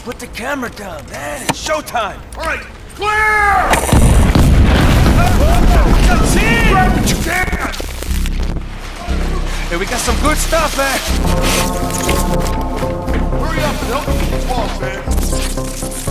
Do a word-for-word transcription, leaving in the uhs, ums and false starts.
Put the camera down, man. It's showtime. All right, clear! That's it! Grab what you can! Hey, we got some good stuff, man. Hurry up and help me with these walls, man.